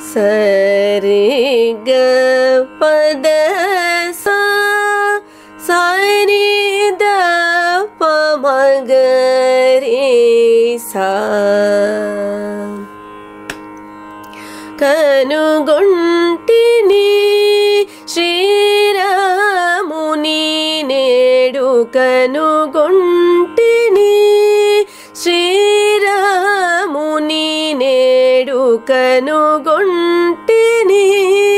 సరి గ పద సా సరి ద ప మ గ రి సా కనుగొంటిని శ్రీరాముని నేడు కనుగొంటిని శ్రీరాముని నేడు కనుగొంటిని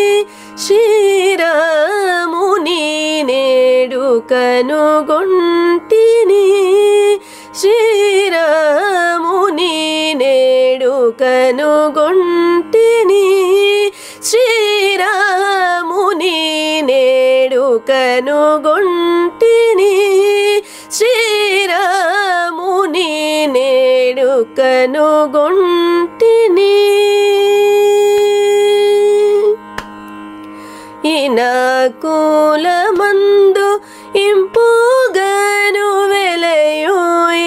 శ్రీరాముని నేడు కనుగొంటిని శ్రీరాముని నేడు కనుగొంటిని శ్రీరాముని నేడు కనుగొంటిని శ్రీరాముని నేడు కనుగొంటిని ఇనాకులమందు ఇంపుగను వెలయు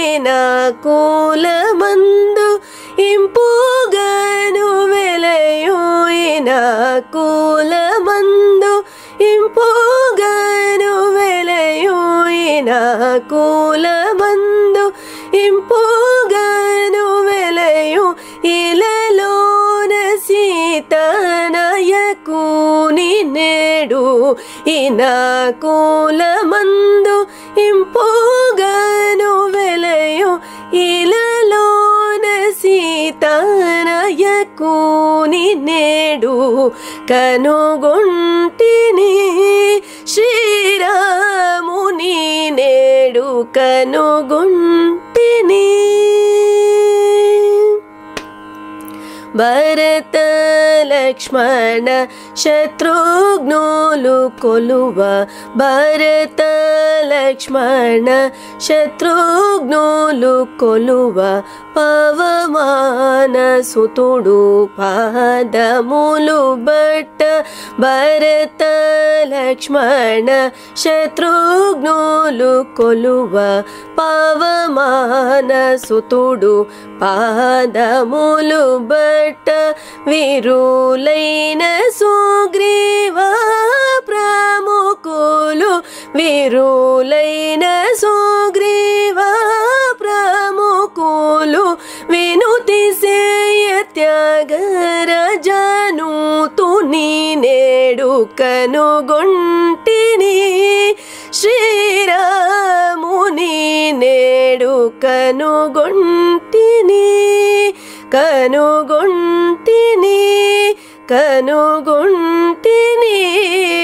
ఇనాకులమందు ఇంపుగను వెలయు ఇనాకులమందు ఇంపుగను వెలయు ఇనాకులమందు ఇంపుగను వెలయు ఇలలోన సీతనయకుని నేడు ఇనాకులమందు ఇంపుగను వెలయు ఇలలోన సీతనయకుని నేడు కనుగొంటిని శ్రీరాముని నేడు కనుగొంటిని భరత లక్ష్మణ శత్రుఘ్నులు కొలువ భరత లక్ష్మణ శత్రుఘ్నులు కొలువ పవమాన సుతుడు పాదములు బట్ట భరత లక్ష్మణ శత్రుఘ్నులు కొలువ పవమాన సుతుడు పాదములు బట్ట వీరులైన సుగ్రీవ ప్రముఖులు వీరులైన సుగ్రీవ ప్రముఖులు వినుతి సేయ త్యాగరాజను తుని నేడు కనుగొంటిని శ్రీరాముని నేడు కనుగొంటిని కనుగొంటిని కనుగొంటిని